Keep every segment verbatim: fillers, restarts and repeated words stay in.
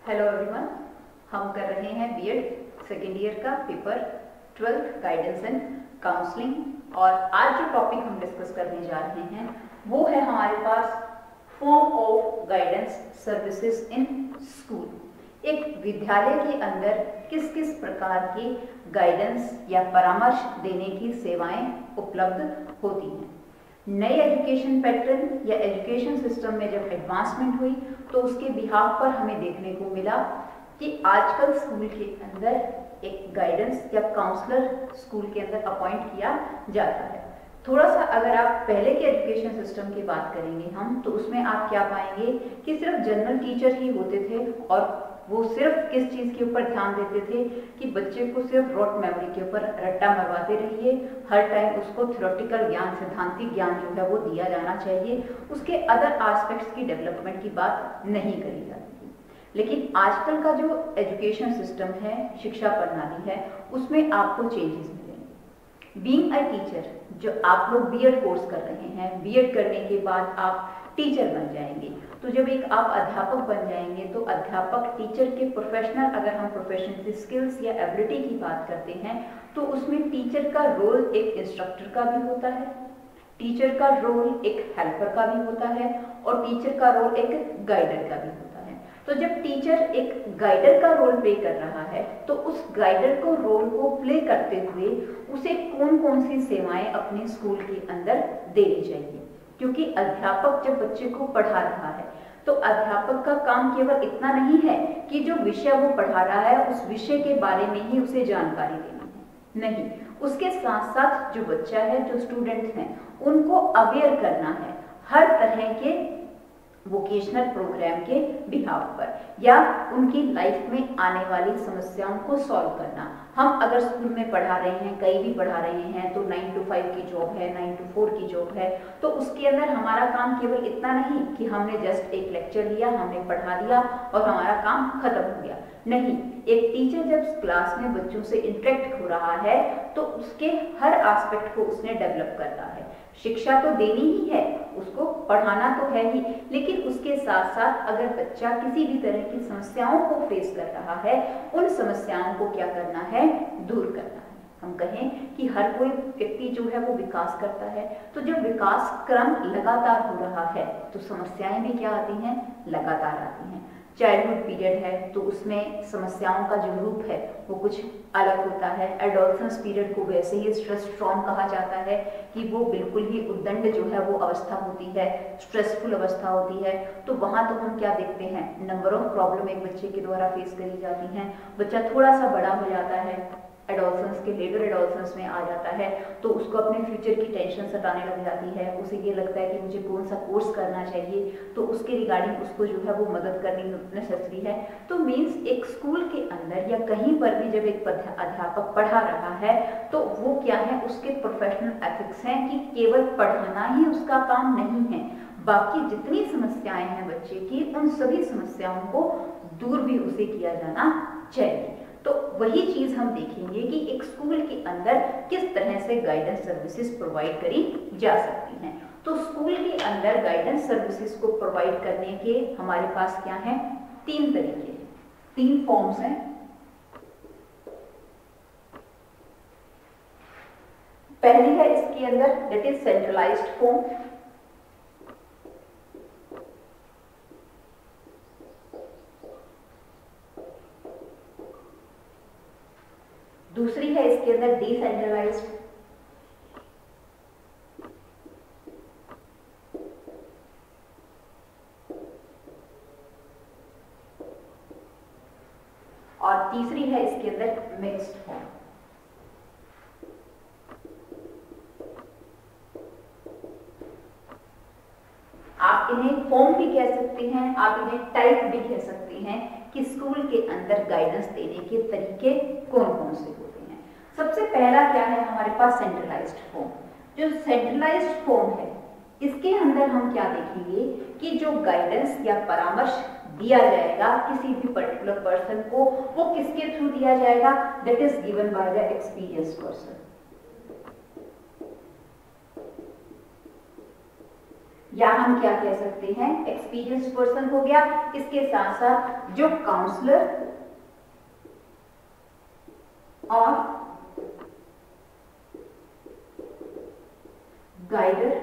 Hello everyone, हम कर रहे हैं बीएड सेकेंड ईयर का paper twelfth guidance and counselling. और आज जो टॉपिक हम डिस्कस करने जा रहे हैं वो है हमारे पास form of guidance services in school. एक विद्यालय के अंदर किस किस प्रकार की गाइडेंस या परामर्श देने की सेवाएं उपलब्ध होती हैं। नई एजुकेशन पैटर्न या एजुकेशन सिस्टम में जब एडवांसमेंट हुई तो उसके बिहाफ पर हमें देखने को मिला कि आजकल स्कूल के अंदर एक गाइडेंस या काउंसलर स्कूल के अंदर अपॉइंट किया जाता है। थोड़ा सा अगर आप पहले के एजुकेशन सिस्टम की बात करेंगे हम तो उसमें आप क्या पाएंगे कि सिर्फ जनरल टीचर ही होते थे और वो सिर्फ किस चीज़ के ऊपर ध्यान देते थे कि बच्चे को सिर्फ रॉट मेमोरी के ऊपर रट्टा मरवाते रहिए, हर टाइम उसको थ्योरेटिकल ज्ञान, सिद्धांतिक ज्ञान जो है वो दिया जाना चाहिए, उसके अदर एस्पेक्ट्स की डेवलपमेंट की बात नहीं करी जाती थी। लेकिन आजकल का जो एजुकेशन सिस्टम है, शिक्षा प्रणाली है, उसमें आपको चेंजेस मिलेंगे। बीइंग अ टीचर, जो आप लोग बीएड कोर्स कर रहे हैं, बीएड करने के बाद आप टीचर बन जाएंगे, तो जब एक आप अध्यापक बन जाएंगे तो अध्यापक टीचर के प्रोफेशनल, अगर हम प्रोफेशनल स्किल्स या एबिलिटी की बात करते हैं तो उसमें टीचर का रोल एक इंस्ट्रक्टर का भी होता है, टीचर का रोल एक हेल्पर का भी होता है और टीचर का रोल एक गाइडर का भी होता है। तो जब टीचर एक गाइडर का रोल प्ले कर रहा है तो उस गाइडर को रोल को प्ले करते हुए उसे कौन कौन सी सेवाएं अपने स्कूल के अंदर देनी चाहिए, क्योंकि अध्यापक जब बच्चे को पढ़ा रहा है तो अध्यापक का काम केवल इतना नहीं है कि जो विषय वो पढ़ा रहा है उस विषय के बारे में ही उसे जानकारी देनी है, नहीं, उसके साथ साथ जो बच्चा है, जो स्टूडेंट्स हैं, उनको अवेयर करना है हर तरह के वोकेशनल प्रोग्राम के बिहाव पर या उनकी लाइफ में आने वाली समस्याओं को सॉल्व करना। हम अगर स्कूल में पढ़ा रहे हैं, कहीं भी पढ़ा रहे हैं तो नाइन टू फाइव की जॉब है, नाइन टू फोर की जॉब है, तो उसके अंदर हमारा काम केवल इतना नहीं कि हमने जस्ट एक लेक्चर लिया, हमने पढ़ा दिया और हमारा काम खत्म हो गया। नहीं, एक टीचर जब क्लास में बच्चों से इंटरेक्ट हो रहा है तो उसके हर एस्पेक्ट को उसने डेवलप करना है। शिक्षा तो देनी ही है, उसको पढ़ाना तो है ही, लेकिन उसके साथ साथ अगर बच्चा किसी भी तरह की समस्याओं को फेस कर रहा है, उन समस्याओं को क्या करना है, दूर करना है। हम कहें कि हर कोई व्यक्ति जो है वो विकास करता है, तो जब विकास क्रम लगातार हो रहा है तो समस्याएं भी क्या आती हैं, लगातार आती हैं। चाइल्डहुड पीरियड है तो उसमें समस्याओं का जो रूप है वो कुछ अलग होता है। एडोलसेंस पीरियड को वैसे ही स्ट्रेस स्ट्रॉम कहा जाता है कि वो बिल्कुल ही उद्दंड जो है वो अवस्था होती है, स्ट्रेसफुल अवस्था होती है। तो वहाँ तो हम क्या देखते हैं, नंबर ऑफ प्रॉब्लम एक बच्चे के द्वारा फेस करी जाती हैं। बच्चा थोड़ा सा बड़ा हो जाता है, एडोलसेंस के लेटर एडोलसेंस में आ जाता है तो उसको अपने फ्यूचर की टेंशन सताने लग जाती है। उसे ये लगता है कि मुझे कौन सा कोर्स करना चाहिए, तो उसके रिगार्डिंग उसको जो है वो मदद करनी नेसेसरी है। तो मीन्स एक स्कूल के अंदर या कहीं पर भी जब एक अध्यापक पढ़ा रहा है तो वो क्या है, उसके प्रोफेशनल एथिक्स हैं कि केवल पढ़ाना ही उसका काम नहीं है, बाकी जितनी समस्याएं हैं बच्चे की, उन सभी समस्याओं को दूर भी उसे किया जाना चाहिए। तो वही चीज हम देखेंगे कि एक स्कूल के अंदर किस तरह से गाइडेंस सर्विसेज प्रोवाइड करी जा सकती हैं। तो स्कूल के अंदर गाइडेंस सर्विसेज को प्रोवाइड करने के हमारे पास क्या है, तीन तरीके, तीन फॉर्म्स हैं। पहली है इसके अंदर दैट इज सेंट्रलाइज्ड फॉर्म। दूसरी है इसके अंदर डिसेंट्रलाइज्ड, और तीसरी है इसके अंदर मिक्स्ड फॉर्म। आप इन्हें फॉर्म भी कह सकते हैं, आप इन्हें टाइप भी कह सकते हैं कि स्कूल के अंदर गाइडेंस देने के तरीके कौन कौन से होते हैं। सबसे पहला क्या है हमारे पास, सेंट्रलाइज्ड फॉर्म। जो सेंट्रलाइज्ड फॉर्म है इसके अंदर हम क्या देखेंगे कि जो गाइडेंस या परामर्श दिया जाएगा किसी भी पर्टिकुलर पर्सन को, वो किसके थ्रू दिया जाएगा, that is given by the experienced person. या हम क्या कह सकते हैं, एक्सपीरियंस पर्सन हो गया। इसके साथ साथ जो काउंसलर और guider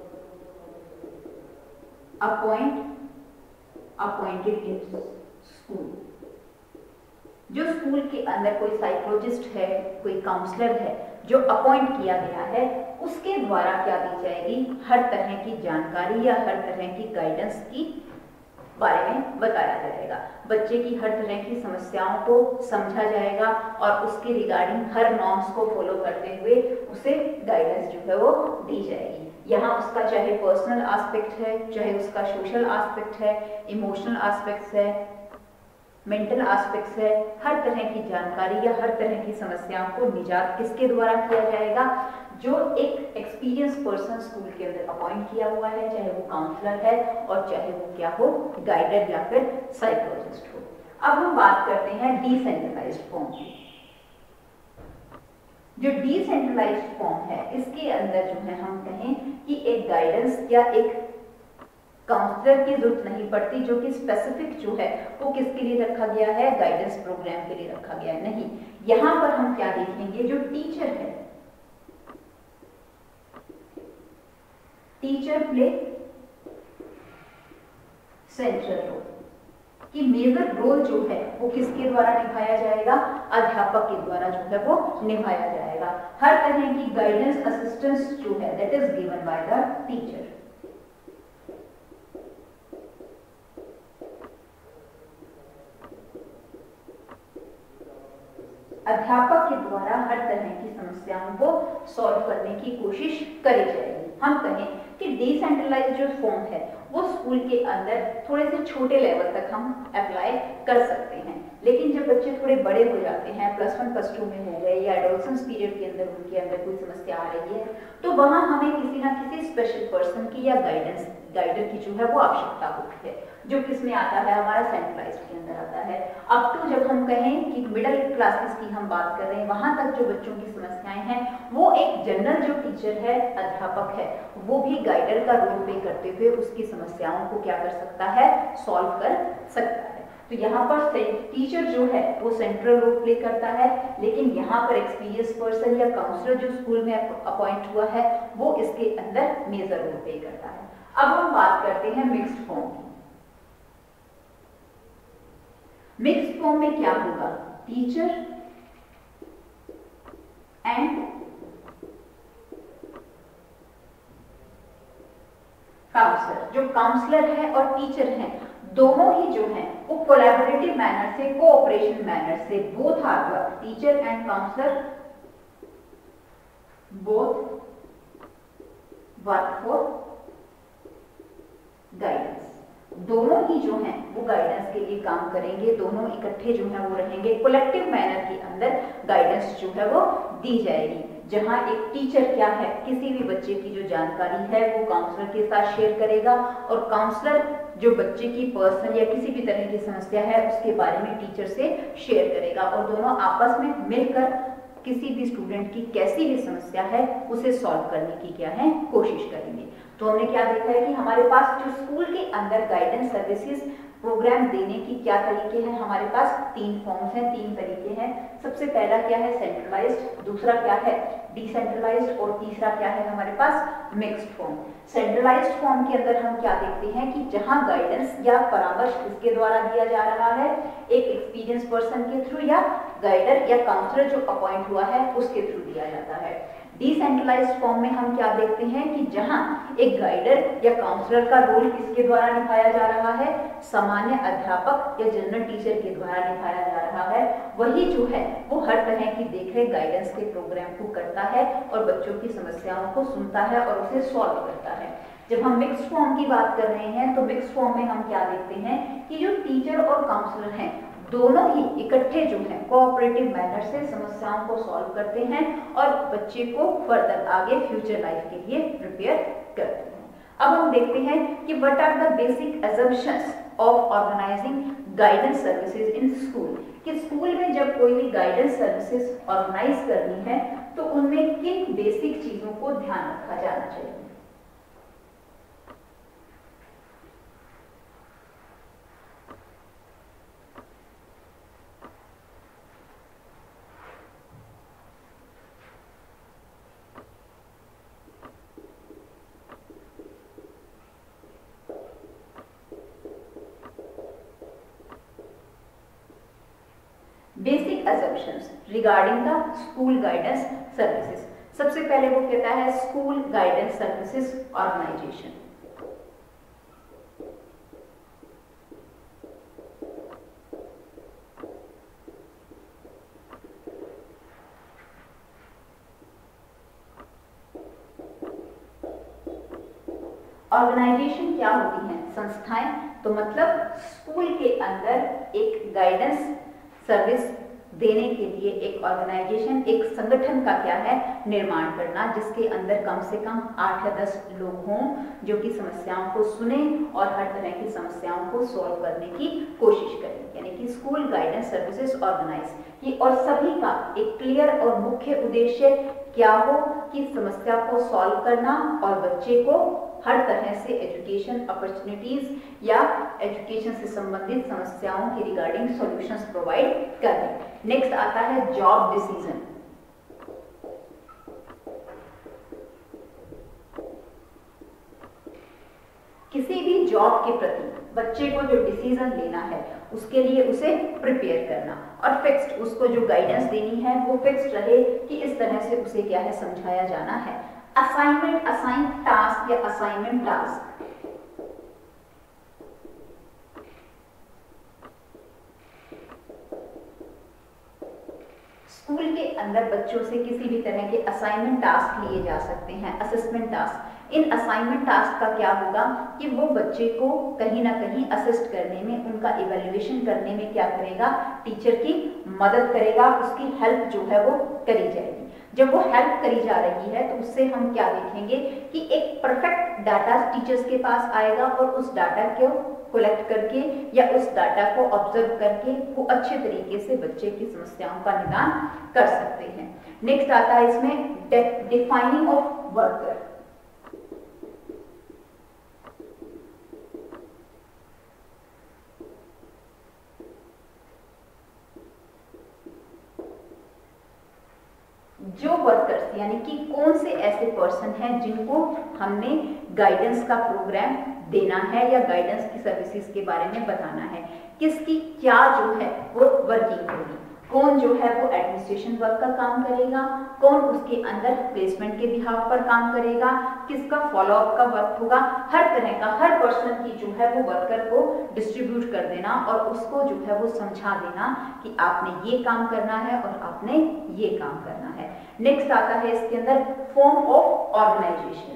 appoint appointed in school. जो स्कूल के अंदर कोई साइकोलॉजिस्ट है, कोई काउंसलर है जो अपॉइंट किया गया है, उसके द्वारा क्या दी जाएगी, हर तरह की जानकारी या हर तरह की गाइडेंस की बारे में बताया जाएगा। बच्चे की हर तरह की समस्याओं को समझा जाएगा और उसके रिगार्डिंग हर नॉर्म्स को फॉलो करते हुए उसे गाइडेंस जो है वो दी जाएगी। यहाँ उसका चाहे पर्सनल एस्पेक्ट है, चाहे उसका सोशल एस्पेक्ट है, इमोशनल एस्पेक्ट्स है, मेंटल एस्पेक्ट्स है, हर तरह की जानकारी या हर तरह की समस्याओं को निजात किसके द्वारा किया जाएगा, जो एक एक्सपीरियंस पर्सन स्कूल के अंदर अपॉइंट किया हुआ है, चाहे वो काउंसलर है और चाहे वो क्या हो, गाइडर या फिर साइकोलॉजिस्ट हो। अब हम बात करते हैं डिसेंट्रलाइज्ड फॉर्म की। जो डिसेंट्रलाइज्ड फॉर्म है, इसके अंदर जो है हम कहें कि एक गाइडेंस या एक काउंसलर की जरूरत नहीं पड़ती, जो कि स्पेसिफिक जो है वो किसके लिए रखा गया है, गाइडेंस प्रोग्राम के लिए रखा गया है। नहीं, यहां पर हम क्या देखेंगे, जो टीचर है, टीचर प्ले सेंट्रल रोल, कि मेजर रोल जो है वो किसके द्वारा निभाया जाएगा, अध्यापक के द्वारा जो है वो निभाया जाएगा। हर तरह की गाइडेंस असिस्टेंस जो है that is given by the teacher. अध्यापक के द्वारा हर तरह की समस्याओं को सॉल्व करने की कोशिश करी जाएगी। हम कहें कि डिसेंट्रलाइज्ड जो फॉर्म है वो स्कूल के अंदर थोड़े से छोटे लेवल तक हम अप्लाई कर सकते हैं, लेकिन जब बच्चे थोड़े बड़े हो जाते हैं, प्लस वन प्लस टू में हो गए या एडोलसेंस पीरियड के अंदर उनके अंदर कोई समस्या आ रही है, तो वहां हमें किसी ना किसी स्पेशल पर्सन की या गाइडेंस गाइडर की जो है वो आवश्यकता होती है, जो किसमें आता है, हमारा सेंट्रलाइज्ड के अंदर आता है। अप टू जब हम कहें कि मिडिल क्लासेस की हम बात कर रहे हैं, वहां तक जो बच्चों की समस्याएं हैं वो एक जनरल जो टीचर है, अध्यापक है, वो भी गाइडर का रोल प्ले करते हुए उसकी समस्याओं को क्या कर सकता है, सॉल्व कर सकता है। तो यहाँ पर टीचर जो है वो सेंट्रल रोल प्ले करता है, लेकिन यहाँ पर एक्सपीरियंस पर्सन या काउंसलर जो स्कूल में अपॉइंट हुआ है वो इसके अंदर मेजर रोल प्ले करता है। अब हम बात करते हैं मिक्स्ड फॉर्म की। मिक्स्ड फॉर्म में क्या होगा, टीचर एंड काउंसलर। जो काउंसलर है और टीचर है दोनों ही जो हैं वो कोलैबोरेटिव मैनर से, कोऑपरेशन मैनर से, both are work, teacher and counsellor both work for guidance. दोनों ही जो हैं वो गाइडेंस के लिए काम करेंगे, दोनों इकट्ठे जो हैं वो रहेंगे, कलेक्टिव मैनर के अंदर गाइडेंस जो है वो दी जाएगी। जहां एक टीचर क्या है, किसी भी बच्चे की जो जानकारी है वो काउंसलर के साथ शेयर करेगा और काउंसलर जो बच्चे की पर्सनल या किसी भी तरह की समस्या है उसके बारे में टीचर से शेयर करेगा और दोनों आपस में मिलकर किसी भी स्टूडेंट की कैसी भी समस्या है उसे सॉल्व करने की क्या है, कोशिश करेंगे। तो हमने क्या देखा है कि हमारे पास जो स्कूल के अंदर गाइडेंस सर्विसेज प्रोग्राम देने की क्या तरीके हैं, हमारे पास तीन फॉर्म्स हैं, तीन तरीके हैं। सबसे पहला क्या है, सेंट्रलाइज्ड, दूसरा क्या है, डिसेंट्रलाइज्ड और तीसरा क्या है हमारे पास, मिक्स्ड फॉर्म। सेंट्रलाइज्ड फॉर्म के अंदर हम क्या देखते हैं कि जहां गाइडेंस या परामर्श किसके द्वारा दिया जा रहा है, एक एक्सपीरियंस पर्सन के थ्रू या गाइडर या काउंसलर जो अपॉइंट हुआ है उसके थ्रू दिया जाता है। डिसेंट्रलाइज्ड फॉर्म में हम क्या देखते हैं कि जहां एक गाइडर या काउंसलर का रोल किसके द्वारा निभाया जा रहा है, सामान्य अध्यापक या जनरल टीचर के द्वारा निभाया जा रहा है। वही जो है वो हर तरह की देखरेख गाइडेंस के प्रोग्राम को करता है और बच्चों की समस्याओं को सुनता है और उसे सॉल्व करता है। जब हम मिक्स्ड फॉर्म की बात कर रहे हैं तो मिक्स्ड फॉर्म में हम क्या देखते हैं कि जो टीचर और काउंसलर हैं दोनों ही इकट्ठे जो हैं कोऑपरेटिव मैनर से समस्याओं को सॉल्व करते हैं और बच्चे को फर्दर आगे फ्यूचर लाइफ के लिए प्रिपेयर करते हैं। अब हम देखते हैं कि what are the basic assumptions of organising guidance services in school, कि स्कूल में जब कोई भी गाइडेंस सर्विसेज ऑर्गेनाइज करनी है तो उनमें किन बेसिक चीजों को ध्यान रखा जाना चाहिए। Basic assumptions regarding the school guidance services. सबसे पहले वो कहता है school guidance services organisation. Organisation क्या होती हैं? संस्थाएं। तो मतलब स्कूल के अंदर एक गाइडेंस सर्विस देने के लिए एक ऑर्गेनाइजेशन, एक संगठन का क्या है, निर्माण करना, जिसके अंदर कम से कम आठ या दस लोग हों जो कि समस्याओं को सुने और हर तरह की समस्याओं को सॉल्व करने की कोशिश करें, यानी कि स्कूल गाइडेंस सर्विसेज ऑर्गेनाइज। ये और सभी का एक क्लियर और मुख्य उद्देश्य क्या हो कि समस्या को सॉल्व करना और बच्चे को हर तरह से एजुकेशन अपॉर्चुनिटीज या एजुकेशन से संबंधित समस्याओं की रिगार्डिंग सॉल्यूशंस प्रोवाइड करने। नेक्स्ट आता है जॉब डिसीजन। किसी भी जॉब के प्रति बच्चे को जो डिसीजन लेना है उसके लिए उसे प्रिपेयर करना और फिक्स्ड, उसको जो गाइडेंस देनी है वो फिक्स्ड रहे कि इस तरह से उसे क्या है, समझाया जाना है। असाइनमेंट, असाइन टास्क या असाइनमेंट टास्क। स्कूल के अंदर बच्चों से किसी भी तरह के असाइनमेंट टास्क लिए जा सकते हैं, असेसमेंट टास्क। इन असाइनमेंट टास्क का क्या होगा कि वो बच्चे को कहीं ना कहीं असिस्ट करने में, उनका इवैल्यूएशन करने में क्या करेगा, टीचर की मदद करेगा, उसकी हेल्प जो है वो करी जाएगी। जब वो हेल्प करी जा रही है तो उससे हम क्या देखेंगे कि एक परफेक्ट डाटा टीचर्स के पास आएगा और उस डाटा को कलेक्ट करके या उस डाटा को ऑब्जर्व करके वो अच्छे तरीके से बच्चे की समस्याओं का निदान कर सकते हैं। नेक्स्ट आता है इसमें डिफाइनिंग ऑफ वर्कर। जो वर्कर्स यानी कि कौन से ऐसे पर्सन हैं जिनको हमने गाइडेंस का प्रोग्राम देना है या गाइडेंस की सर्विसेज के बारे में बताना है, किसकी क्या जो है वो वर्किंग होगी, कौन जो है वो एडमिनिस्ट्रेशन वर्क का काम करेगा, कौन उसके अंदर प्लेसमेंट के बिहाफ पर काम करेगा, किसका फॉलोअप का वर्क होगा, हर तरह का हर पर्सन की जो है वो वर्कर को डिस्ट्रीब्यूट कर देना और उसको जो है वो समझा देना कि आपने ये काम करना है और आपने ये काम करना है। नेक्स्ट आता है इसके अंदर form of organisation.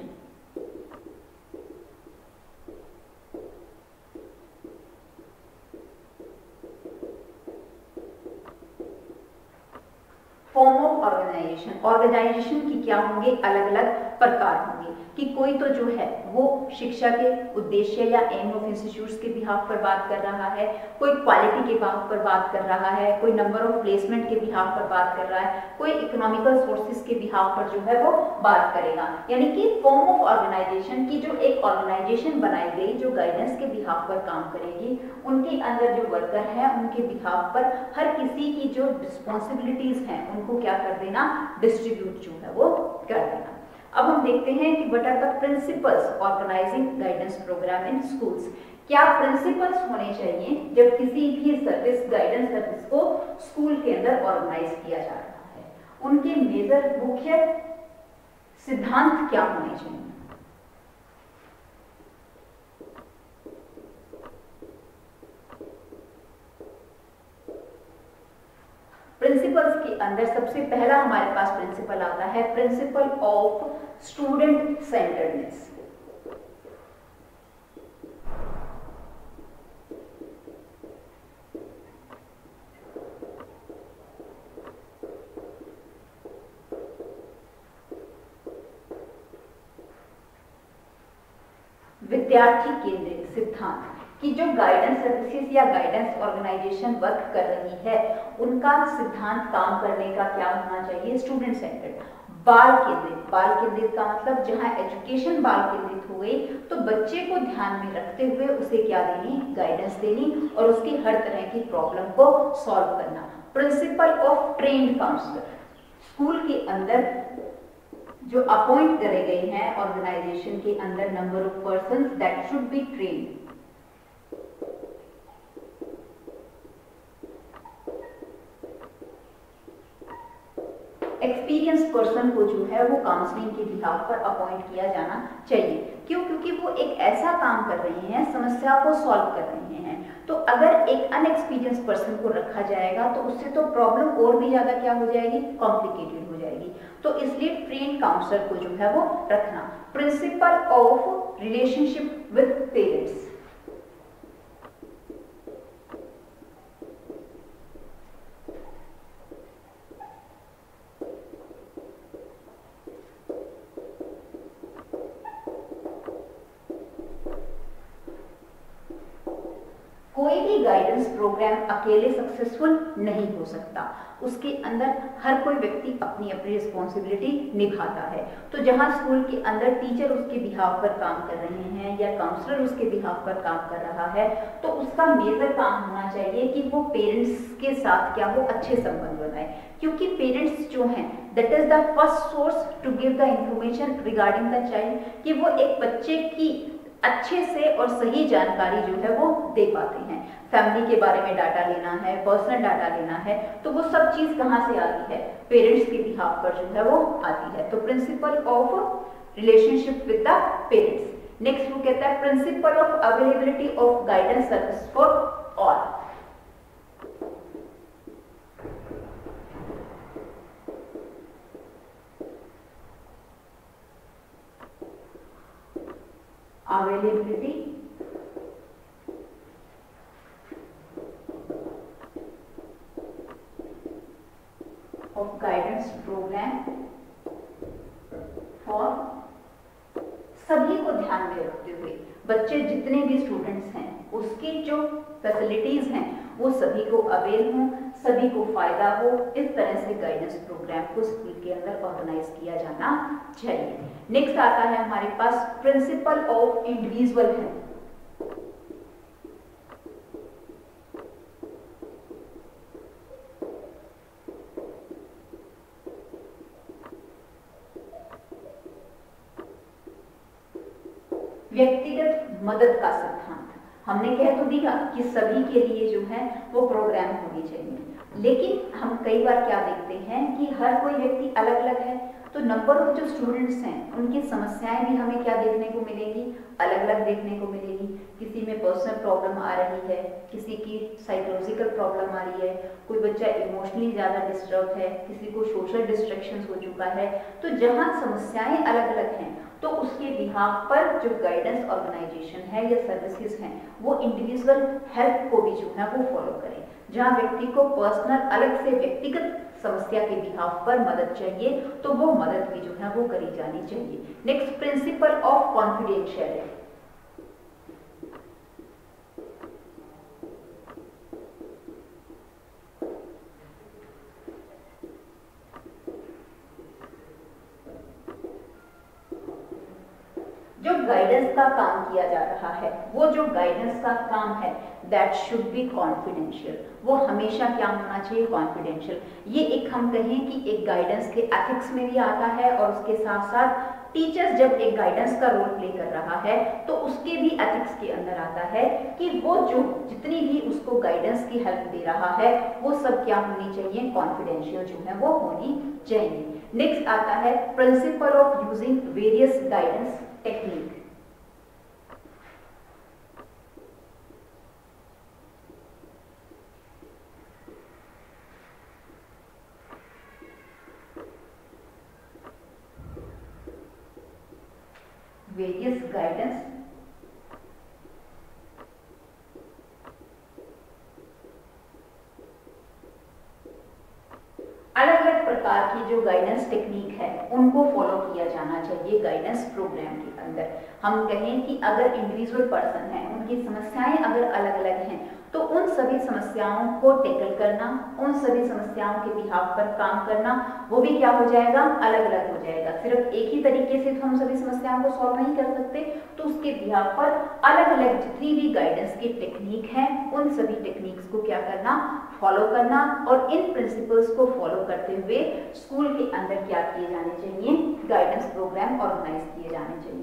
Form of organisation, organisation की क्या होंगे, अलग अलग प्रकार होंगे कि कोई तो जो है वो शिक्षा के उद्देश्य या एम ऑफ इंस्टीट्यूट्स के बिहाफ पर बात कर रहा है, कोई क्वालिटी के बिहाफ पर बात कर रहा है, कोई नंबर ऑफ प्लेसमेंट के बिहाफ पर बात कर रहा है, कोई इकोनॉमिकल सोर्सेज के बिहाफ पर जो है वो बात करेगा। यानी कि फॉर्म ऑफ ऑर्गेनाइजेशन की जो एक ऑर्गेनाइजेशन बनाई गई जो गाइडेंस के बिहाफ पर काम करेगी, उनके अंदर जो वर्कर है उनके बिहाफ पर हर किसी की जो रिस्पॉन्सिबिलिटीज हैं उनको क्या कर देना, डिस्ट्रीब्यूट जो है वो कर देना। अब हम देखते हैं कि what are the principles organizing guidance program in schools. क्या प्रिंसिपल्स होने चाहिए जब किसी भी सर्विस, गाइडेंस सर्विस को स्कूल के अंदर ऑर्गेनाइज किया जा रहा है, उनके मेजर मुख्य सिद्धांत क्या होने चाहिए? प्रिंसिपल्स के अंदर सबसे पहला हमारे पास प्रिंसिपल आता है प्रिंसिपल ऑफ स्टूडेंट सेंटर्डनेस। विद्यार्थी केंद्रित सिद्धांत कि जो गाइडेंस सर्विसेज या गाइडेंस ऑर्गेनाइजेशन वर्क कर रही है उनका सिद्धांत काम करने का क्या होना चाहिए, स्टूडेंट सेंटर्ड, बाल केंद्रित। बाल केंद्रित का मतलब जहां एजुकेशन बाल केंद्रित हो गई तो बच्चे को ध्यान में रखते हुए उसे क्या देनी, गाइडेंस देनी और उसकी हर तरह की प्रॉब्लम को सॉल्व करना। Principle of trained counsellor, school के अंदर जो अपॉइंट करे गए हैं ऑर्गेनाइजेशन के अंदर number of persons that should be trained. Experience person को जो है वो काउंसलिंग के बिहाफ पर अपॉइंट किया जाना चाहिए। क्यों? क्योंकि वो एक ऐसा काम कर रहे हैं, समस्या को सॉल्व कर रहे हैं। तो अगर एक अनएक्सपीरियंस पर्सन को रखा जाएगा तो उससे तो प्रॉब्लम और भी ज्यादा क्या हो जाएगी, कॉम्प्लिकेटेड हो जाएगी। तो इसलिए ट्रेन काउंसलर को जो है वो रखना। Principle of relationship with parents, कोई भी गाइडेंस प्रोग्राम अकेले सक्सेसफुल नहीं हो सकता। उसके अंदर हर कोई व्यक्ति अपनी अपनी रिस्पॉन्सिबिलिटी निभाता है। तो जहां स्कूल के अंदर टीचर उसके बिहाफ पर काम कर रहे हैं या काउंसलर उसके बिहाफ पर काम कर रहा है, तो उसका मेजर काम होना चाहिए कि वो पेरेंट्स के साथ क्या हो, अच्छे संबंध बनाए। क्योंकि पेरेंट्स जो हैं that is the first source to give the information regarding the child, कि वो एक बच्चे की अच्छे से और सही जानकारी जो है वो दे पाते हैं। फैमिली के बारे में डाटा लेना है, पर्सनल डाटा लेना है, तो वो सब चीज कहाँ से आती है, पेरेंट्स के बिहाफ पर जो है वो आती है। तो principle of relationship with the parents. Next वो कहता है principle of availability of guidance service for all. availability of guidance program for, सभी को ध्यान में रखते हुए बच्चे जितने भी स्टूडेंट्स हैं उसकी जो फैसिलिटीज हैं वो सभी को अवेल हों, सभी को फायदा हो। इस तरह से गाइडेंस प्रोग्राम को स्कूल के अंदर ऑर्गेनाइज किया जाना चाहिए। नेक्स्ट आता है हमारे पास प्रिंसिपल ऑफ इंडिविजुअल हेल्थ। व्यक्तिगत मदद का सिद्धांत हमने कह तो दिया कि सभी के लिए जो है वो प्रोग्राम होने चाहिए, लेकिन हम कई बार क्या देखते हैं कि हर कोई व्यक्ति अलग अलग है। तो नंबर ऑफ जो स्टूडेंट्स हैं उनकी समस्याएं भी हमें क्या देखने को मिलेगी, अलग अलग देखने को मिलेगी। किसी में पर्सनल प्रॉब्लम आ रही है, किसी की साइकोलॉजिकल प्रॉब्लम आ रही है, कोई बच्चा इमोशनली ज़्यादा डिस्टर्ब है, किसी को सोशल डिस्ट्रैक्शंस हो चुका है। तो जहाँ समस्याएं अलग अलग हैं तो उसके बिहाफ पर जो गाइडेंस ऑर्गेनाइजेशन है या सर्विसेज हैं वो इंडिविजुअल हेल्प को भी जो है वो फॉलो करें। जहाँ व्यक्ति को पर्सनल अलग से व्यक्तिगत समस्या के बिहाफ पर मदद चाहिए तो वो मदद भी जो है वो करी जानी चाहिए। Next principle of confidentiality. जो गाइडेंस का काम किया जा रहा है, वो जो गाइडेंस का काम है दैट शुड बी कॉन्फिडेंशियल। वो हमेशा क्या होना चाहिए, कॉन्फिडेंशियल। ये एक हम कहें कि एक गाइडेंस के एथिक्स में भी आता है और उसके साथ साथ टीचर्स जब एक गाइडेंस का रोल प्ले कर रहा है तो उसके भी एथिक्स के अंदर आता है कि वो जो जितनी भी उसको गाइडेंस की हेल्प दे रहा है वो सब क्या होनी चाहिए, कॉन्फिडेंशियल जो है वो होनी चाहिए। नेक्स्ट आता है principle of using various guidance technique. Various guidance अलग अलग प्रकार की जो गाइडेंस टेक्निक है उनको फॉलो किया जाना चाहिए गाइडेंस प्रोग्राम के अंदर। हम कहें कि अगर इंडिविजुअल पर्सन है, उनकी समस्याएं अगर अलग अलग हैं तो उन सभी समस्याओं को टैकल करना, उन सभी समस्याओं के बिहाफ पर काम करना वो भी क्या हो जाएगा, अलग अलग हो जाएगा। सिर्फ एक ही तरीके से तो हम सभी समस्याओं को सॉल्व नहीं कर सकते, तो उसके बिहाफ पर अलग अलग जितनी भी गाइडेंस की टेक्निक है उन सभी टेक्निक्स को क्या करना, फॉलो करना। और इन प्रिंसिपल्स को फॉलो करते हुए स्कूल के अंदर क्या किए जाने चाहिए, गाइडेंस प्रोग्राम ऑर्गेनाइज किए जाने चाहिए।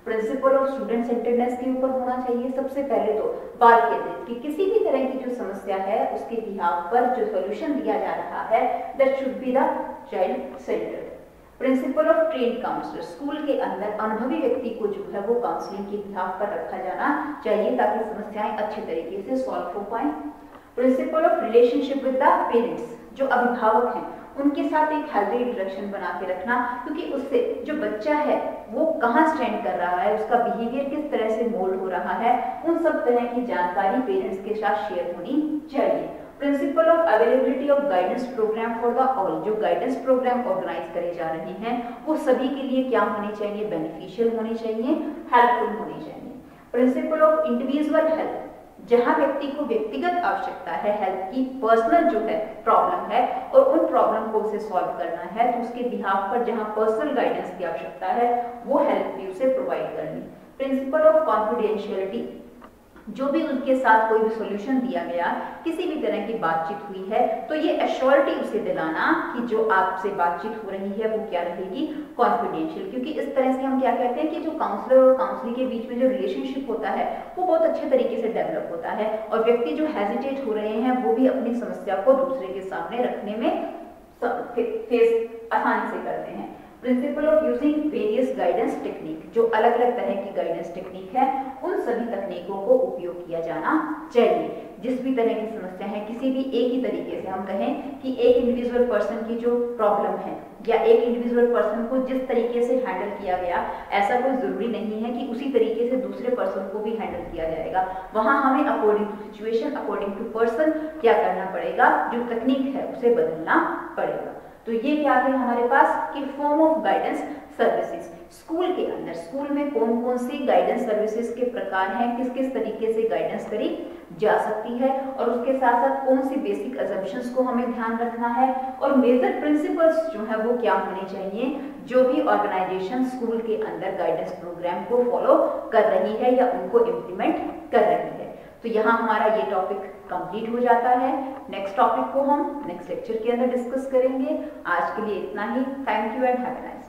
प्रिंसिपल ऑफ स्टूडेंट सेंटर्डनेस के ऊपर होना चाहिए। सबसे पहले तो बाल केंद्रित कि किसी भी तरह की जो समस्या है उसके बिहाफ पर जो सॉल्यूशन दिया जा रहा है that should be the child centred. Principle of trained counsellor, school के अंदर अनुभवी व्यक्ति को जो है वो काउंसलिंग के बिहाफ पर रखा जाना चाहिए ताकि समस्याएं अच्छे तरीके से सॉल्व हो पाए। Principle of relationship with the parents, जो अभिभावक हैं उनके साथ एक हेल्दी इंटरेक्शन बना के रखना, क्योंकि उससे जो बच्चा है वो कहाँ स्टैंड कर रहा है, उसका बिहेवियर किस तरह से मोल्ड हो रहा है, उन सब तरह की जानकारी पेरेंट्स के साथ शेयर होनी चाहिए। Principle of availability of guidance program for the all, जो गाइडेंस प्रोग्राम ऑर्गेनाइज करे जा रहे हैं वो सभी के लिए क्या होने चाहिए, बेनिफिशियल होने चाहिए, हेल्पफुल होने चाहिए। प्रिंसिपल ऑफ इंडिविजुअल हेल्प, जहां व्यक्ति को व्यक्तिगत आवश्यकता है हेल्प की, पर्सनल जो है प्रॉब्लम है और उन प्रॉब्लम को उसे सॉल्व करना है तो उसके बिहाफ पर जहां पर्सनल गाइडेंस की आवश्यकता है वो हेल्प भी उसे प्रोवाइड करनी। प्रिंसिपल ऑफ कॉन्फिडेंशियलिटी, जो भी उनके साथ कोई भी सॉल्यूशन दिया गया, किसी भी तरह की बातचीत हुई है तो ये एश्योरिटी उसे दिलाना कि जो आपसे बातचीत हो रही है वो क्या रहेगी, कॉन्फिडेंशियल, क्योंकि इस तरह से हम क्या कहते हैं कि जो काउंसलर और काउंसलिंग के बीच में जो रिलेशनशिप होता है वो बहुत अच्छे तरीके से डेवलप होता है और व्यक्ति जो हेजिटेट हो रहे हैं वो भी अपनी समस्या को दूसरे के सामने रखने में फेस आसानी से करते हैं। Principle of using various guidance technique, जो अलग अलग तरह की गाइडेंस टेक्निक है उन सभी तकनीकों को उपयोग किया जाना चाहिए। जिस भी तरह की समस्या है किसी भी एक ही तरीके से हम कहें कि एक इंडिविजुअल पर्सन की जो प्रॉब्लम है या एक इंडिविजुअल पर्सन को जिस तरीके से हैंडल किया गया, ऐसा कोई जरूरी नहीं है कि उसी तरीके से दूसरे पर्सन को भी हैंडल किया जाएगा। वहां हमें according to situation, according to person क्या करना पड़ेगा, जो तकनीक है उसे बदलना पड़ेगा। तो ये क्या है हमारे पास कि form of guidance services. School के अंदर स्कूल में कौन कौन सी गाइडेंस सर्विसेज के प्रकार हैं, किस किस तरीके से गाइडेंस करी जा सकती है और उसके साथ साथ कौन सी बेसिक अजम्पशंस को हमें ध्यान रखना है और मेजर प्रिंसिपल्स जो है वो क्या होने चाहिए जो भी ऑर्गेनाइजेशन स्कूल के अंदर गाइडेंस प्रोग्राम को फॉलो कर रही है या उनको इम्प्लीमेंट कर रही है। तो यहाँ हमारा ये टॉपिक कंप्लीट हो जाता है। नेक्स्ट टॉपिक को हम नेक्स्ट लेक्चर के अंदर डिस्कस करेंगे। आज के लिए इतना ही। Thank you and have a nice day.